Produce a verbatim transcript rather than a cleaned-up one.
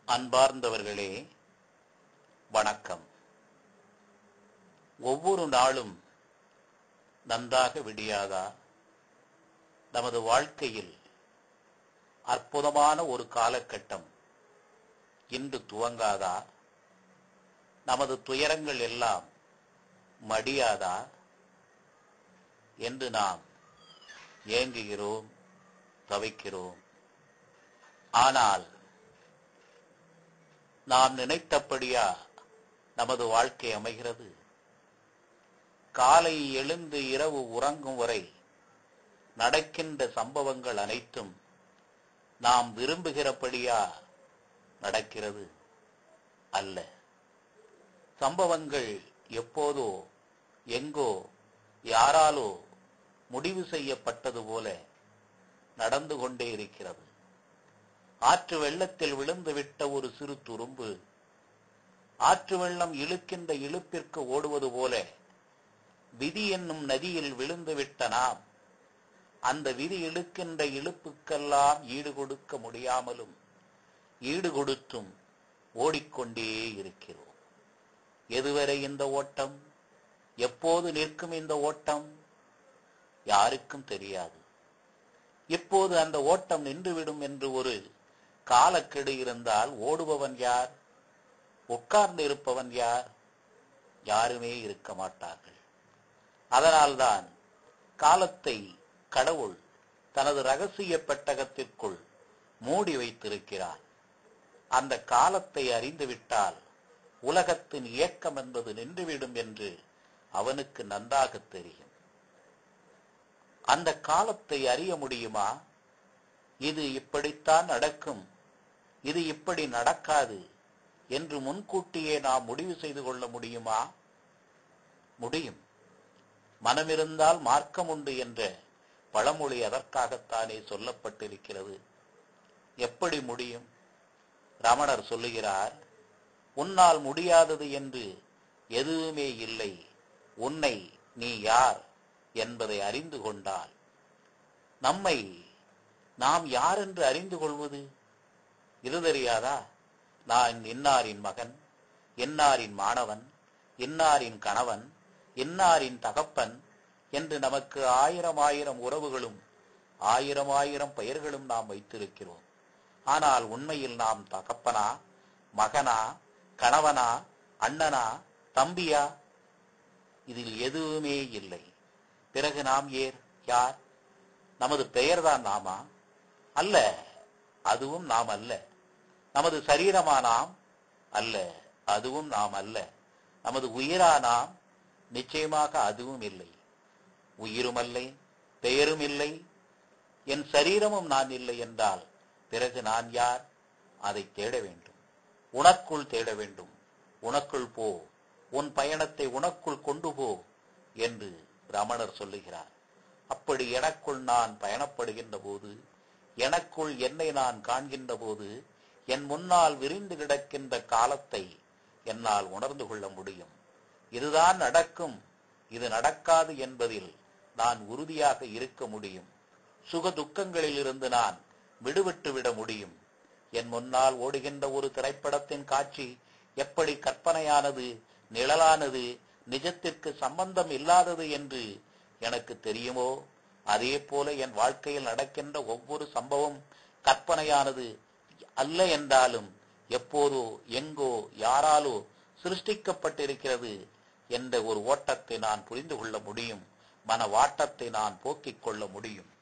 அன்பார்ந்தவர்களே, வணக்கம். ஒவ்வொரு நாளும் நன்றாக விடியாதா? நமது வாழ்க்கையில் அற்புதமான ஒரு காலகட்டம் இன்று துவங்காதா? நமது துயரங்கள் எல்லாம் மடியாதா என்று நாம் ஏங்குகிறோம், தவிக்கிறோம். ஆனால் நாம் நினைத்தபடியா நமது வாழ்க்கை அமைகிறது? காலை எழுந்து இரவு உறங்கும் வரை நடக்கின்ற சம்பவங்கள் அனைத்தும் நாம் விரும்புகிறபடியா நடக்கிறது? அல்ல. சம்பவங்கள் எப்போதோ எங்கோ யாராலோ முடிவு செய்யப்பட்டது போல நடந்து கொண்டே இருக்கிறது. ஆற்று வெள்ளத்தில் விழுந்து விட்ட ஒரு சிறு துரும்பு ஆற்று வெள்ளம் இழுக்கின்ற இழுப்பிற்கு ஓடுவது போல விதி என்னும் நதியில் விழுந்து விட்ட நாம் அந்த விதி இழுக்கின்ற இழுப்புக்கெல்லாம் ஈடு கொடுக்க முடியாமலும் ஈடு கொடுத்தும் ஓடிக்கொண்டே இருக்கிறோம். எதுவரை இந்த ஓட்டம்? எப்போது நிற்கும் இந்த ஓட்டம்? யாருக்கும் தெரியாது. இப்போது அந்த ஓட்டம் நின்றுவிடும் என்று ஒரு காலக்கெடு இருந்தால் ஓடுபவன் யார்? உட்கார்ந்து இருப்பவன் யார்? யாருமே இருக்க மாட்டார்கள். அதனால்தான் காலத்தை கடவுள் தனது ரகசிய பெட்டகத்திற்குள் மூடி வைத்திருக்கிறார். அந்த காலத்தை அறிந்துவிட்டால் உலகத்தின் இயக்கம் என்பது நின்றுவிடும் என்று அவனுக்கு நன்றாக தெரியும். அந்த காலத்தை அறிய முடியுமா? இது இப்படித்தான் நடக்கும், இது இப்படி நடக்காது என்று முன்கூட்டியே நாம் முடிவு செய்து கொள்ள முடியுமா? முடியும். மனமிருந்தால் மார்க்கம் உண்டு என்ற பழமொழி அதற்காகத்தானே சொல்லப்பட்டிருக்கிறது. எப்படி முடியும்? ரமணர் சொல்லுகிறார், உன்னால் முடியாதது என்று எதுவுமே இல்லை, உன்னை நீ யார் என்பதை அறிந்து கொண்டால். நம்மை நாம் யார் என்று அறிந்து கொள்வது இது தெரியாதா? நான் இன்னாரின் மகன், இன்னாரின் மாணவன், இன்னாரின் கணவன், இன்னாரின் தகப்பன் என்று நமக்கு ஆயிரம் ஆயிரம் உறவுகளும் ஆயிரம் ஆயிரம் பெயர்களும் நாம் வைத்திருக்கிறோம். ஆனால் உண்மையில் நாம் தகப்பனா, மகனா, கணவனா, அண்ணனா, தம்பியா? இதில் எதுவுமே இல்லை. பிறகு நாம் ஏர் யார்? நமது பெயர்தான் நாமா? அல்ல, அதுவும் நாம் அல்ல. நமது சரீரமா நாம்? அல்ல, அதுவும் நாம் அல்ல. நமது உயிரா நாம்? நிச்சயமாக அதுவும் இல்லை. உயிரும் இல்லை, பெயரும் இல்லை, என் சரீரமும் நான் இல்லை என்றால் பிறகு நான் யார்? அதை தேட வேண்டும். உனக்குள் தேட வேண்டும். உனக்குள் போ, உன் பயணத்தை உனக்குள் கொண்டு போ என்று ரமணர் சொல்லுகிறார். அப்படி எனக்குள் நான் பயணப்படுகின்ற போது, எனக்குள் என்னை நான் காண்கின்ற போது, என் முன்னால் விரிந்து கிடக்கின்ற காலத்தை என்னால் உணர்ந்து கொள்ள முடியும். இதுதான் நடக்கும், இது நடக்காது என்பதில் நான் உறுதியாக இருக்க முடியும். சுக துக்கங்களில் இருந்து நான் விடுவிட்டு விட முடியும். என் முன்னால் ஓடுகின்ற ஒரு திரைப்படத்தின் காட்சி எப்படி கற்பனையானது, நிழலானது, நிஜத்திற்கு சம்பந்தம் இல்லாதது என்று எனக்கு தெரியுமோ, அதே போல என் வாழ்க்கையில் நடக்கின்ற ஒவ்வொரு சம்பவம் கற்பனையானது அல்ல என்றாலும் எப்போதோ எங்கோ யாராலோ சிருஷ்டிக்கப்பட்டிருக்கிறது என்ற ஒரு ஓட்டத்தை நான் புரிந்து கொள்ள முடியும். மன வாட்டத்தை நான் போக்கிக் கொள்ள முடியும்.